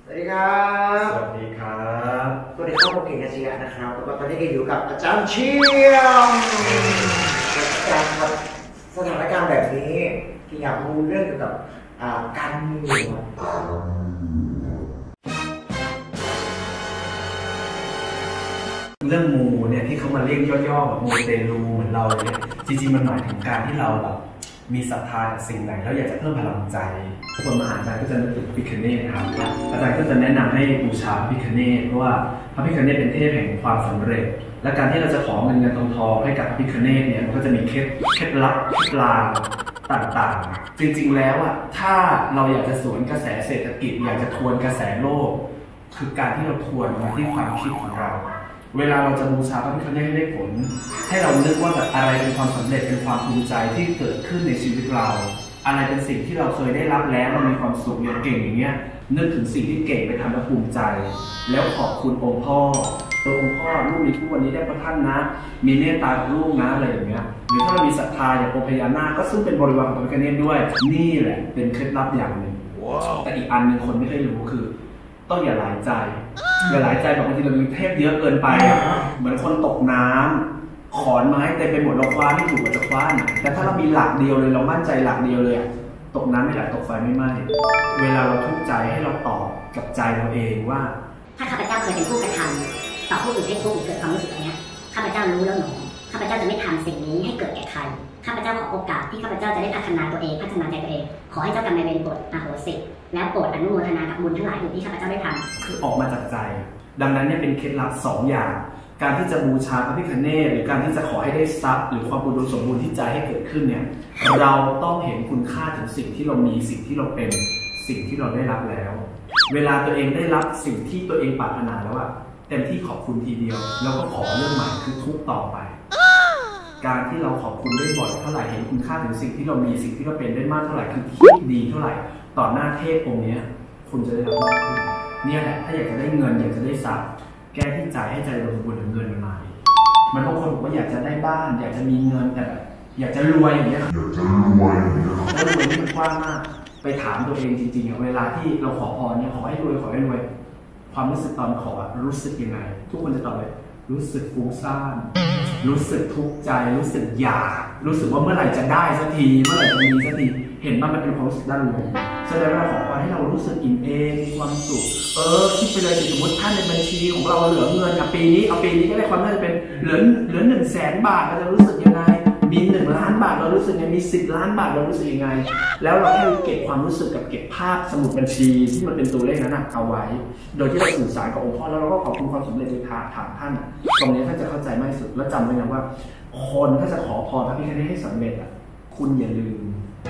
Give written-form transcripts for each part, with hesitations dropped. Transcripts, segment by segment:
วัสดีครับสวัสดีครับสวัสดีครับผมเก่งอาชีพนะครับแล้วก็ตอนนี้ก็อยู่กับอาจารย์เชียงอาจารย์ครับสถานการณ์แบบนี้ที่อยากรู้เรื่องเกี่ยวกับการเมืองเรื่องมูเนี่ยที่เขามาเรียกย่อๆแบบมูเตลูเหมือนเราเนี่ยจริงๆมันหมายถึงการที่เราแบบมีศรัทธาในสิ่งไหนแล้วอยากจะเพิ่มพลังใจคนมาหาอาจารย์ก็จะนึกถึงพระพิฆเนศนะครับอาจารย์ก็จะแนะนำให้บูชาพระพิฆเนศเพราะว่าพระพิฆเนศเป็นเทพแห่งความสำเร็จและการที่เราจะขอเงินเงินทองให้กับพระพิฆเนศเนี่ยมันก็จะมีเคล็ดลับเคล็ดลางต่างๆจริงๆแล้วอ่ะถ้าเราอยากจะสวนกระแสเศรษฐกิจอยากจะทวนกระแสโลกคือการที่เราทวนมาที่ความคิดของเราเวลาเราจะบูชาพระพิฆเนศให้ได้ผลให้เรานึกว่าแบบอะไรเป็นความสำเร็จเป็นความภูมิใจที่เกิดขึ้นในชีวิตเราอะไรเป็นสิ่งที่เราเคยได้รับแล้วเรามีความสุขอย่างเก่งอย่างเงี้ยนึกถึงสิ่งที่เก่งไปทำแล้วภูมิใจแล้วขอบคุณองค์พ่อองค์พ่อลูกมีทุกวันนี้ได้พระท่านนะมีเมตตาลูกนะอะไรอย่างเงี้ยหรือถ้าเรามีศรัทธาอย่างองค์พญานาคก็ซึ่งเป็นบริวารของพระพิฆเนศด้วยนี่แหละเป็นเคล็ดลับอย่างหนึ่งแต่อีกอันหนึ่งคนไม่เคยรู้คือต้องอย่าหลายใจอย่าหลายใจแบบบางทีเรามีเทพเยอะเกินไปเหมือนคนตกน้ำขอนไม้เต็มไปหมดเราคว้าไม่ถูกว่าจะคว้าไหนแต่ถ้าเรามีหลักเดียวเลยเรามั่นใจหลักเดียวเลยตกน้ำไม่ไหลตกไฟไม่ไหม้เวลาเราทุกข์ใจให้เราตอบกับใจเราเองว่าถ้าข้าพเจ้าเคยเป็นผู้กระทำต่อผู้อื่นให้ทุกข์หรือเกิดความรู้สึกอย่างนี้ข้าพเจ้ารู้แล้วหนอข้าพเจ้าจะไม่ทำสิ่งนี้ให้เกิดแก่ใครข้าพเจ้าขอโอกาสที่ข้าพเจ้าจะได้พัฒนาตัวเองพัฒนาใจตัวเองขอให้เจ้ากรรมนายเวรโปรดอโหสิแล้วโปรดอนุโมทนากับบุญทั้งหลายที่ข้าพเจ้าได้ทำคือออกมาจากใจดังนั้นเนี่ยเป็นเคล็ดลับ2อย่างการที่จะบูชาพระพิฆเนศหรือการที่จะขอให้ได้ทรัพย์หรือความอุดมสมบูรณ์ที่ใจให้เกิดขึ้นเนี่ยเราต้องเห็นคุณค่าถึงสิ่งที่เรามีสิ่งที่เราเป็นสิ่งที่เราได้รับแล้วเวลาตัวเองได้รับสิ่งที่ตัวเองปรารถนาแล้วเต็มที่ขอบคุณทีเดียวแล้วก็ขอเรื่องใหม่คือทุกต่อไปการที่เราขอบคุณได้บ่อยเท่าไหร่เห็นคุณค่าถึงสิ่งที่เรามีสิ่งที่เราเป็นได้มากเท่าไหร่คือคิดดีเท่าไหร่ต่อหน้าเทพองค์นี้คุณจะได้รับมากขึ้นเนี่ยแหละถ้าอยากจะได้เงินอยากจะได้ทรัพย์แก้ที่ใจให้ใจเราสมบูรณ์เงินมันมามันบางคนบอกว่าอยากจะได้บ้านอยากจะมีเงินแต่อยากจะรวยอย่างเงี้ยอยากจะรวยอย่างเงี้ยแล้วรวยนี่มันกว้างมากไปถามตัวเองจริงๆเวลาที่เราขอพรเนี่ยขอให้รวยขอให้รวยความรู้สึกตอนขอรู้สึกยังไงทุกคนจะตอบเลยรู้สึกฟุ้งซ่านรู้สึกทุกข์ใจรู้สึกอยากรู้สึกว่าเมื่อไหร่จะได้สักทีเมื่อไหร่จะมีสักทีเห็นมันเป็นความรู้สึกด้านลบแสดงว่าขอพรให้เรารู้สึกอิ่มเอมมีความสุขคิดไปเลยสมมติท่านในบัญชีของเราเหลือเงินปีนี้เอาปีนี้ก็ได้ความน่าจะเป็นเหลือ100,000 บาทเราจะรู้สึกยังไงมี1 ล้านบาทเรารู้สึกยังไงมี10 ล้านบาทเรารู้สึกยังไงแล้วเราแค่เก็บความรู้สึกกับเก็บภาพสมุดบัญชีที่มันเป็นตัวเลขนั้นเอาไว้โดยที่เราสื่อสารกับองค์พ่อแล้วเราก็ขอบคุณความสำเร็จในทางท่านตรงนี้ท่านจะเข้าใจมากสุดแล้วจำไว้นะว่าคนถ้าจะขอพรพระพิฆเนศให้สำเร็จคุณอย่าลืม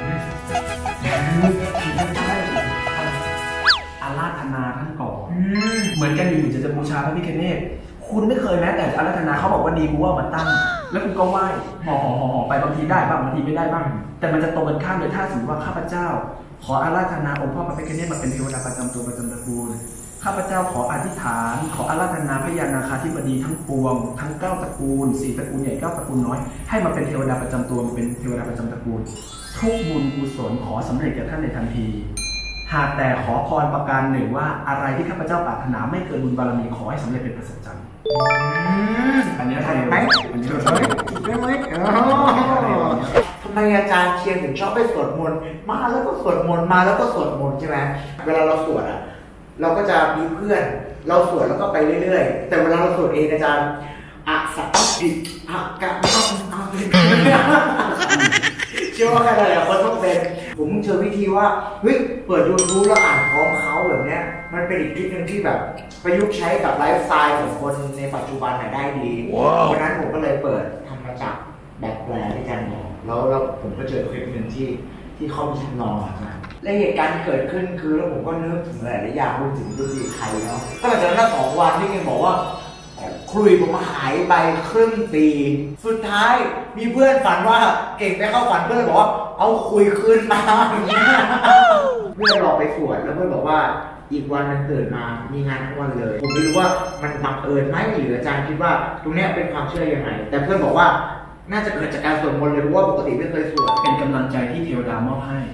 อาราธนาท่านก่อนเหมือนกันอยู่จะบูชาพระพิฆเนศคุณไม่เคยแม้แต่อาราธนาเขาบอกว่าดีกูว่ามาตั้งแล้วคุณก็ไหว้ห่อไปบางทีได้บ้างบางทีไม่ได้บ้างแต่มันจะตรงกันข้ามเลยถ้าสมมติว่าข้าพเจ้าขออาราธนาองค์พ่อพระพิฆเนศมาเป็นเทวดาประจำตัวประจำตระกูลข้าพเจ้าขออธิษฐานขออาราธนาพญานาคาธิบดีทั้งปวงทั้ง9 ตระกูล4 ตระกูลใหญ่9 ตระกูลน้อยให้มาเป็นเทวดาประจำตัวมาเป็นเทวดาประจำตระกูลทุกบุญกุศลขอสำเร็จแก่ท่านในทันทีหากแต่ขอพรประการหนึ่งว่าอะไรที่ข้าพเจ้าปรารถนาไม่เกินบุญบารมีขอให้สำเร็จเป็นประสบการณ์อันนี้ใช่ไหมอันนี้ใช่ไหมทำไมอาจารย์เชียงถึงชอบไปสวดมนต์มาแล้วก็สวดมนต์มาแล้วก็สวดมนต์ใช่ไหมเวลาเราสวดเราก็จะมีเพื่อนเราสวดแล้วก็ไปเรื่อยๆแต่เวลาเราสวดเองอาจารย์สัพพิกะเชื่อว่าใครหลายคนต้องเป็นผมเจอวิธีว่าเฮ้ยเปิด YouTube แล้วอ่านพร้อมเขาแบบเนี้ยมันเป็นอีกทริคนึงที่แบบประยุกต์ใช้กับไลฟ์สไตล์ของคนในปัจจุบันได้ดีเพราะนั้นผมก็เลยเปิดทำมาจากแบบแปลด้วยกันแล้วผมก็เจอคลิปหนึ่งที่เขามีทำนองมาและเหตุการณ์ที่เกิดขึ้นคือแล้วผมก็นึกถึงหลายๆอย่างรวมถึงดูดีใครเนาะก็หลังจากนั้น2 วันที่เองบอกว่าคลุยผมหายไปครึ่งปีสุดท้ายมีเพื่อนฝันว่าเก่งไปเข้าฝันเพื่อนบอกว่าเอาคุยคืนมาอย่างเงี้ยเพื่อนรอไปสวดแล้วเพื่อนบอกว่าอีกวันนึงตื่นมามีงานทั้งวันเลยผมไม่รู้ว่ามันบังเอิญไหมหรืออาจารย์คิดว่าตรงนี้เป็นความเชื่อยังไงแต่เพื่อนบอกว่าน่าจะเกิดจากการสวดมนต์เลยเพราะว่าปกติไม่เคยสวดเป็นกำลังใจที่เทวดามอบให้ค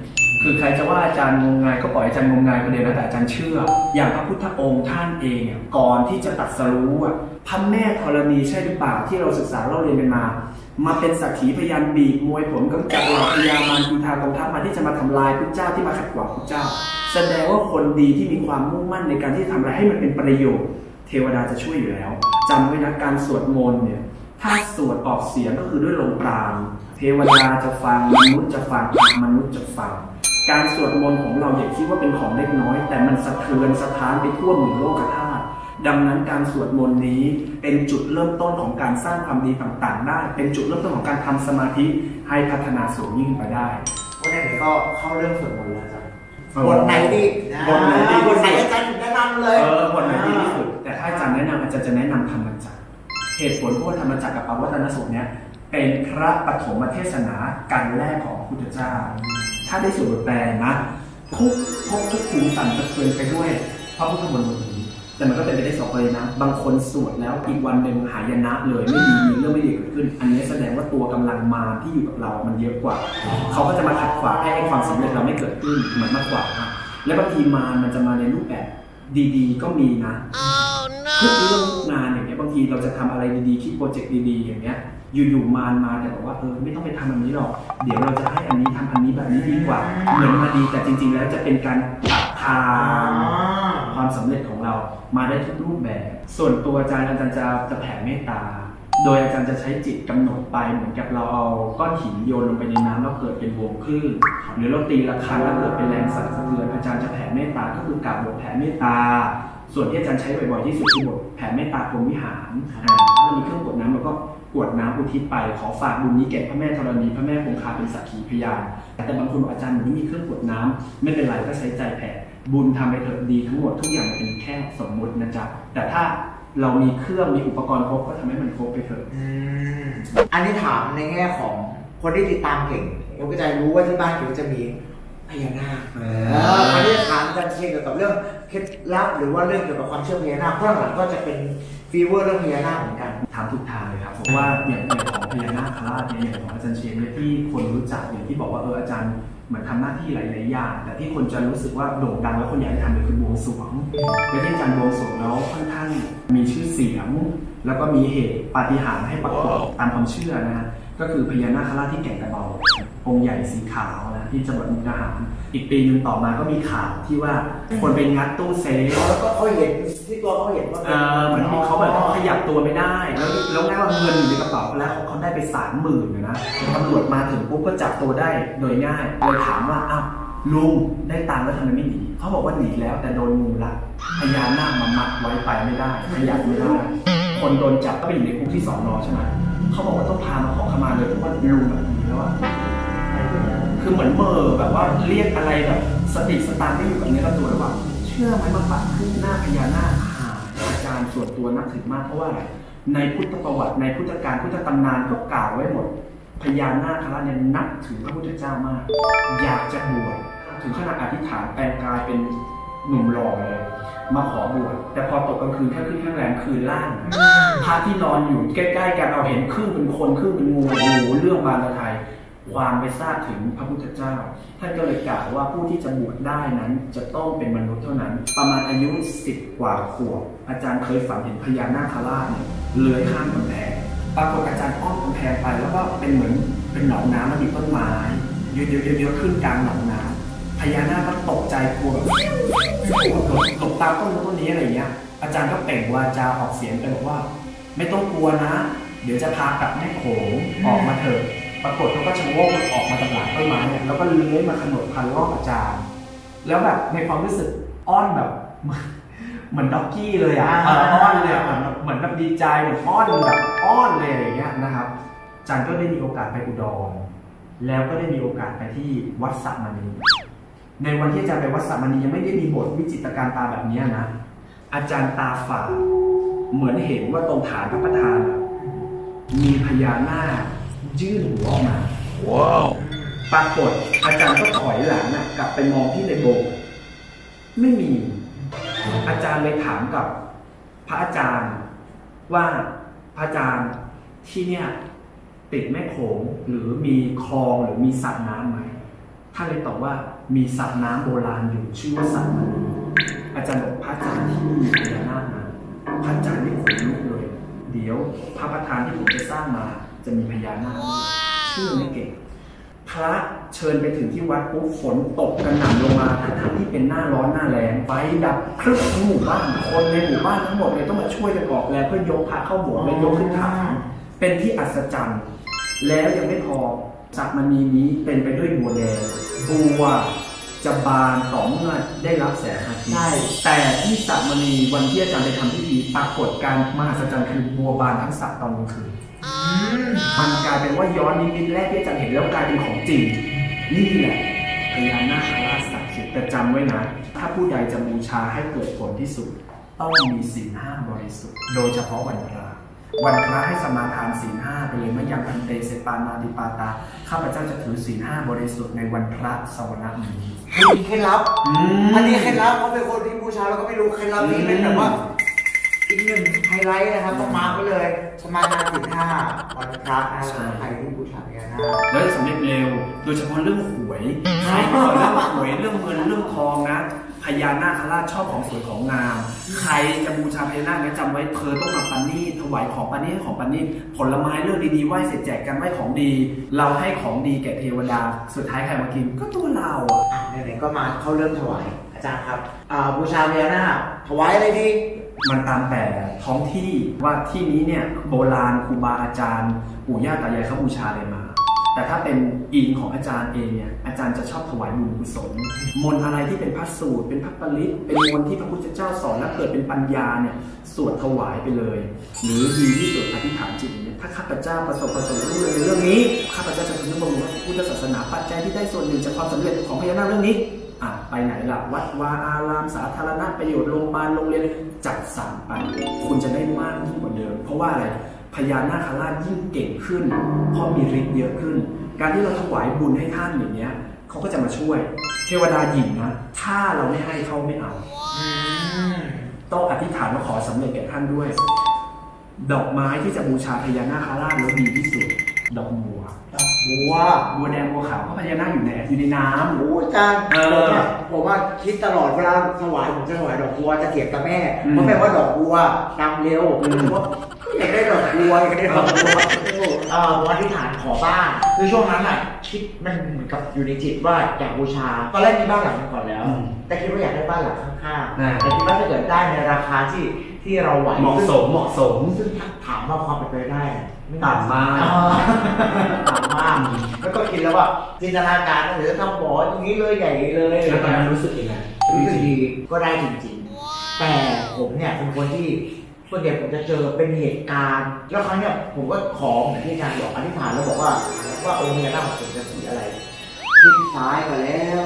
คือใครจะว่าอาจารย์งมงายก็ปล่อยอาจารย์งมงายคนเดียวนะแต่อาจารย์เชื่ออย่างพระพุทธองค์ท่านเองก่อนที่จะตรัสรู้พระแม่ธรณีใช่หรือเปล่าที่เราศึกษาเราเรียนกันมาเป็นสักขีพยานบีบมวยผมกำจัดเหล่าพญามารกุทากองทัพมาที่จะมาทำลายพระเจ้าที่มาขัดขวางพระเจ้าแสดงว่าคนดีที่มีความมุ่งมั่นในการที่ทำอะไรให้มันเป็นประโยชน์เทวดาจะช่วยอยู่แล้วจำไว้นะการสวดมนต์เนี่ยถ้าสวดออกเสียงก็คือด้วยลมปราณเทวดาจะฟังมนุษย์จะฟังมนุษย์จะฟังการสวดมนต์ของเราอย่าคิดว่าเป็นของเล็กน้อยแต่มันสะเทือนสะท้านไปทั่วหมู่โลกธาตุดังนั้นการสวดมนต์นี้เป็นจุดเริ่มต้นของการสร้างความดีต่างๆได้เป็นจุดเริ่มต้นของการทำสมาธิให้พัฒนาสูงยิ่งไปได้วันนี้ก็เข้าเรื่องสวดมนต์แล้วจ้ะบทไหนดีบทไหนอาจารย์แนะนำเลยบทไหนดีที่สุดแต่ถ้าอาจารย์แนะนำอาจารย์จะแนะนำธรรมจักรเหตุผลเพราะว่าธรรมจักรกับปวัตตนสูตรเนี่ยเป็นพระปฐมเทศนาการแรกของพระพุทธเจ้าถ้าได้สวดบทแปลนะทุกภูมิสั่นสะเทือนไปด้วยพระพุทธมนต์นี้แต่มันก็เป็นไปได้สองเลยนะบางคนสวดแล้วอีกวันหนึ่งหายนะเลยไม่ดีมีเรื่องไม่ดีเกิดขึ้นอันนี้แสดงว่าตัวกำลังมารที่อยู่กับเรามันเยอะกว่าเขาก็จะมาขัดขวางให้ความสำเร็จเราไม่เกิดขึ้นเหมือนมากกว่าและบางทีมารมันจะมาในรูปแบบดีๆก็มีนะทุกเรื่องงานอย่างเงี้ยบางทีเราจะทำอะไรดีๆที่โปรเจกต์ดีๆอย่างเงี้ยอยู่ๆมาแต่บอกว่าไม่ต้องไปทำอันนี้หรอกเดี๋ยวเราจะให้อันนี้ทำอันนี้แบบนี้ดีกว่าเหมือนมาดีแต่จริงๆแล้วจะเป็นการตัดทางความสำเร็จของเรามาได้ทุกรูปแบบส่วนตัวอาจารย์จะแผ่เมตตาโดยอาจารย์จะใช้จิตกำหนดไปเหมือนกับเราเอาก้อนหินโยนลงไปในน้ำแล้วเกิดเป็นวงคลื่นหรือเราตีระฆังแล้วเกิดเป็นแรงสั่นสะเทือนอาจารย์จะแผ่เมตตาก็คือกล่าวบทแผ่เมตตาส่วนที่อาจารย์ใช้บ่อยๆที่สุดคือบทแผ่เมตตาพรหมวิหารถ้ามีเครื่องกรวดน้ำเราก็กรวดน้ำอุทิศไปขอฝากบุญนี้แก่พระแม่ธรณีพระแม่คงคาเป็นสักขีพยานแต่บางคนบอกอาจารย์หนูไม่มีเครื่องกรวดน้ำไม่เป็นไรก็ใช้ใจแผ่บุญทำไปเถิดดีทั้งหมดทุกอย่างเป็นแค่สมมุตินะจ๊ะแต่ถ้าเรามีเครื่องมีอุปกรณ์ครบก็ทำให้มันครบไปเถอะอันนี้ถามในแง่ของคนที่ติดตามเก่งผมก็จะรู้ว่าที่บ้านเก่งจะมีพญานาคอันนี้ถามอาจารย์เกี่ยวกับเรื่องเคล็ดลับหรือว่าเรื่องเกี่ยวกับความเชื่อพญานาคเพราะหลังก็จะเป็นฟีเวอร์เรื่องพญานาคเหมือนกันถามทุกทางเลยครับเพราะว่าอย่างของพญานาคราชเนี่ยอย่างของอาจารย์เชียงเนี่ยที่คนรู้จักอย่างที่บอกว่าอาจารย์เหมือนทำหน้าที่หลายๆอย่างแต่ที่คนจะรู้สึกว่าโด่งดังแล้วคนอยากให้ทำเลยคือบวงสรวงและที่อาจารย์บวงสรวงแล้วค่อนข้างมีชื่อเสียงแล้วก็มีเหตุปาฏิหาริย์ให้ปรากฏตามความเชื่อนะฮะก็คือพญานาคราชที่แก่งกระเบาองค์ใหญ่สีขาวนะที่จังหวัดมุกดาหารอีกปีนึงต่อมาก็มีข่าวที่ว่าคนไปงัดตู้เซฟแล้วก็เขาเห็นที่ตัวเขาเห็นว่าเหมือนเขาแบบขยับตัวไม่ได้แล้วแน่ว่าเงินอยู่ในกระเป๋าแล้วเขาได้ไป30,000นะตำรวจมาถึงปุ๊บก็จับตัวได้โดยง่ายเลยถามว่าอ้าวลุงได้ตังค์แล้วทำไมไม่หนีเขาบอกว่าหนีแล้วแต่โดนงูรัดพญานาคมามัดไว้ไปไม่ได้ขยับไม่ได้คนโดนจับก็ไปอยู่ในคุกที่2 น.ใช่ไหมเขาบอกว่าต้องพามาขอขมาเลยเพราะว่าลุงแบบนี้แล้วคือเหมือนเมอแบบว่าเรียกอะไรแบบสติสตางค์ไม่อยู่กับเนื้อกับตัวแล้วว่าเชื่อไหมมาปัดขึ้นหน้าพญานาคอาจารย์ส่วนตัวนับถือมากเพราะว่าอะไรในพุทธประวัติในพุทธการพุทธตำนานก็กล่าวไว้หมดพญานาคราชเนี่ยนับถือพระพุทธเจ้ามากอยากจะบวชถึงขนาดอธิษฐานแปลงกายเป็นหนุ่มหล่อเลยมาขอบวชแต่พอตกกลางคืนแค่ขึ้นข้างแรมคืนล่างพระที่นอนอยู่ใกล้ๆกันเราเห็นครึ่งเป็นคนครึ่งเป็นงูโอ้โหเรื่องบานตะไทยความไปทราบถึงพระพุทธเจ้าท่านก็เลยกล่าวว่าผู้ที่จะบวชได้นั้นจะต้องเป็นมนุษย์เท่านั้นประมาณอายุ10 กว่าขวบอาจารย์เคยฝันเห็นพญานาคราชเนี่ยเลื้อยข้ามกำแพงปรากฏอาจารย์อ้อมกำแพงไปแล้วก็เป็นเหมือนเป็นหนองน้ำแล้วมีต้นไม้เยอะๆขึ้นกลางหนองน้ำพญานาคก็ตกใจกลัวแบบหลบตามต้นนี้อะไรเงี้ยอาจารย์ก็เปล่งวาจาออกเสียงไปบอกว่าไม่ต้องกลัวนะเดี๋ยวจะพากลับแม่โขงออกมาเถอะปรากฏเขาก็ชะโงกออกมาจากหลังต้นไม้เนี่ยแล้วก็เลื้อยมาขนดพันรอบอาจารย์แล้วแบบในความรู้สึกอ้อนแบบเหมือนด็อกกี้เลยอ่ะอ้อนเลยเหมือนแบบดีใจเหมือนอ้อนแบบอ้อนเลยอย่างเงี้ยนะครับอาจารย์ก็ได้มีโอกาสไปอุดรแล้วก็ได้มีโอกาสไปที่วัดสระมณีในวันที่อาจารย์ไปวัดสระมณียังไม่ได้มีบทวิจิตรการตาแบบนี้นะอาจารย์ตาฝาดเหมือนเห็นว่าตรงฐานพระประธานมีพญานาคยื่นหัวออกมาว้าวปรากฏอาจารย์ก็ถอยหลังกลับไปมองที่ในโบสถ์ไม่มีอาจารย์เลยถามกับพระอาจารย์ว่าพระอาจารย์ที่เนี่ยติดแม่โขงหรือมีคลองหรือมีสระน้ำไหมท่านเลยตอบว่ามีสระน้ำโบราณอยู่ชื่อว่าสระมณีอาจารย์บอกพระอาจารย์ที่มีพญานาคนะพระอาจารย์นี่ขนลุกเลยเดี๋ยวพระประธานที่ผมจะสร้างมาจะมีพญานาคชื่อไม่เก่งพระเชิญไปถึงที่วัดปุ๊บฝนตกกระหน่ำลงมาทั้งที่เป็นหน้าร้อนหน้าแล้งไฟดับครึ้มทั้งหมู่บ้านคนในหมู่บ้านทั้งหมดเลยต้องมาช่วยกันออกแรงเพื่อยกพระเข้าโบสถ์และยกขึ้นฐานเป็นที่อัศจรรย์แล้วยังไม่พอสระมณีนี้เป็นไปด้วยบัวแดงบัวจะบานต่อเมื่อได้รับแสงอาทิตย์แต่ที่สระมณีวันที่อาจารย์ไปทำพิธีปรากฏการมหัศจรรย์คือบัวบานทั้งสระตอนกลางคืนมันกลายเป็นว่าย้อนนิมิตแรกที่อาจารย์เห็นแล้วกลายเป็นของจริงนี่แหละพญานาคราชศักดิ์สิทธิ์แต่จำไว้นะถ้าผู้ใดจะบูชาให้เกิดผลที่สุดต้องมีศีล 5บริสุทธิ์โดยเฉพาะวันพระให้สมาทานศีล 5ไปเลยมะยังพันเตเสปานาติปาตาข้าพเจ้าจะถือศีล 5บริสุทธิ์ในวันพระสวนะนี้มีเคล็ดลับอันนี้เคล็ดลับเขาเป็นคนที่บูชาเราก็ไม่รู้เคล็ดลับนี้เป็นแบบว่าอีกหนึ่งไฮไลท์นะครับต้องมาร์คไว้เลยสมาทานศีล 5วันพระนะครับใครที่บูชาพญานาคแล้วสำเร็จเร็วโดยเฉพาะเรื่องหวยใครขอเรื่องหวยเรื่องเงินเรื่องทองนะพญานาคราชชอบของสวยของงามใครจะบูชาพญานาคจำไว้เธอต้องมาปานีถวายของปานีของปานีผลไม้เลือกดีๆไหว้เสร็จแจกกันไหว้ของดีเราให้ของดีแก่เทวดาสุดท้ายใครมากินก็ตัวเราไหนๆก็มาเข้าเรื่องถวายอาจารย์ครับบูชาพญานาคถวายอะไรดีมันตามแต่ท้องที่ว่าที่นี้เนี่ยโบราณครูบาอาจารย์ปู่ย่าตายายเขาบูชาอะไรมาแต่ถ้าเป็นอิงของอาจารย์เองเนี่ยอาจารย์จะชอบถวายบุญกุศลมนต์อะไรที่เป็นพระสูตรเป็นพระปริตเป็นมนต์ที่พระพุทธเจ้าสอนและเกิดเป็นปัญญาเนี่ยสวดถวายไปเลยหรือดีที่สุดอธิษฐานจิตเนี่ยถ้าข้าพเจ้าประสบรู้ในเรื่องนี้ข้าพเจ้าจะถึงบำรุงพระพุทธศาสนาปัจจัยที่ได้ส่วนหนึ่งจากความสำเร็จของพญานาคเรื่องนี้ไปไหนล่ะวัดวาอารามสาธารณประโยชน์โรงพยาบาลโรงเรียนจัดสรรไปคุณจะได้มากยิ่งกว่าเดิมเพราะว่าอะไรพญานาคราชยิ่งเก่งขึ้นเพราะมีฤทธิ์เยอะขึ้นการที่เราถวายบุญให้ท่านอย่างเงี้ยเขาก็จะมาช่วยเทวดาหญิงนะถ้าเราไม่ให้เขาไม่เอาต้องอธิษฐานว่าขอสำเร็จแก่ท่านด้วยดอกไม้ที่จะบูชาพญานาคราชแล้วดีที่สุดดอกบัวแดงบัวขาวเพราะพญานาคอยู่ในน้ำโอ้อาจารย์ผมว่าคิดตลอดเวลาถวายผมจะถวายดอกบัวจะเถียงกับแม่เพราะแม่ว่าดอกบัวดำเร็วว่าอยากได้ดอกบัวอยากได้ดอกบัวผมอธิษฐานขอบ้านคือช่วงนั้นคิดมันเหมือนกับอยู่ในจิตว่าอยากบูชาตอนแรกมีบ้านหลังนึงก่อนแล้วแต่คิดว่าอยากได้บ้านหลังข้างๆแต่คิดว่าถ้าเกิดได้ในราคาที่เราไหวเหมาะสมซึ่งถามว่าความเป็นไปได้ต่ำมากแล้วก็คิดแล้วว่าจินตนาการหรือทำบ่ออย่างนี้เลยใหญ่เลยแล้วตอนนั้นรู้สึกยังไงรู้สึกดีก็ได้จริงๆแต่ผมเนี่ยเป็นคนที่ส่วนใหญ่ผมจะเจอเป็นเหตุการณ์แล้วครั้งเนี่ยผมก็ขอเหมือนที่อาจารย์บอกอธิษฐานแล้วบอกว่าองค์พญานาคผมจะสีอะไรทิศซ้ายมาแล้ว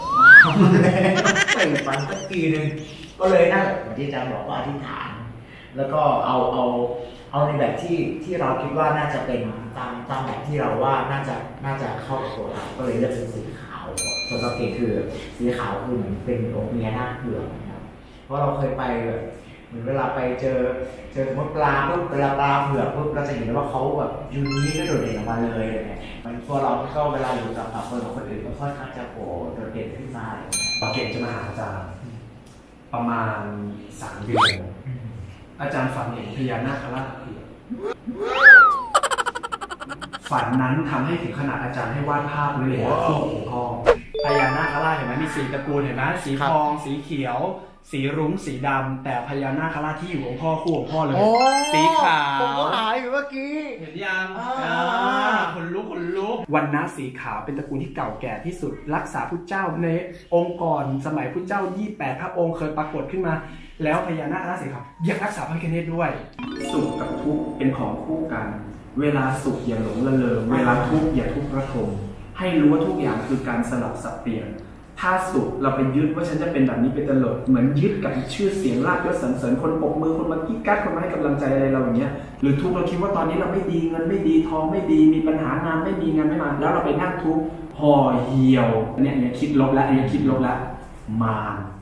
ไม่ฝันสักทีนึงก็เลยนั่นเหมือนที่อาจารย์บอกว่าอธิษฐานแล้วก็เอาในแบบที่เราคิดว่าน่าจะเป็นตามแบบที่เราว่าน่าจะเข้ากับตัวเราก็เลยเลือกเป็นสีขาวส่วนสังเกตคือสีขาวคือเหมือนเป็นองค์พญานาคเผือกนะครับเพราะเราเคยไปแบบเหมือนเวลาไปเจอสมมติปลาปุ๊บเวลาปลาเผือกปุ๊บเราจะเห็นว่าเขาแบบยูนิคก็โดดเด่นออกมาเลยเนี่ยมันตัวเราก็เวลาอยู่กับคนอื่นก็ค่อนข้างจะโดดเด่นขึ้นมาเก่งจะมาหาอาจารย์ประมาณ3 เดือนอาจารย์ฝันเห็นพญานาคราชเผือกฝันนั้นทำให้ถึงขนาดอาจารย์ให้วาดภาพเลยคู่องค์พ่อพญานาคราชเห็นไหมมี4 ตระกูลเห็นไหมสีทองสีเขียวสีรุ้งสีดำแต่พญานาคราชที่อยู่องค์พ่อคู่องค์พ่อเลยสีขาวผมก็หายอยู่เมื่อกี้เห็นยังคนลุกวรรณะสีขาวเป็นตระกูลที่เก่าแก่ที่สุดรักษาพุทธเจ้าในองค์ก่อนสมัยพุทธเจ้า28 พระองค์เคยปรากฏขึ้นมาแล้วพญานาคราชสีขาวยังรักษาพระพิฆเนศด้วยสุขกับทุกข์เป็นของคู่กันเวลาสุขอย่าหลงละเลงเวลาทุกข์อย่าทุกข์ระทมให้รู้ว่าทุกอย่างคือการสลับสับเปลี่ยนถ้าสุขเราไปยึดว่าฉันจะเป็นแบบนี้เป็นตลอดเหมือนยึดกับชื่อเสียงลาภยศสรรเสริญคนปรบมือคนมากิ๊กกัดคนมาให้กำลังใจอะไรเราอย่างเงี้ยหรือทุกข์เราคิดว่าตอนนี้เราไม่ดีเงินไม่ดีทองไม่ดีมีปัญหางานไม่มีงานไม่มาแล้วเราไปนั่งทุกข์ห่อเหี่ยวเนี่ยคิดลบแล้วคิดลบแล้วมาร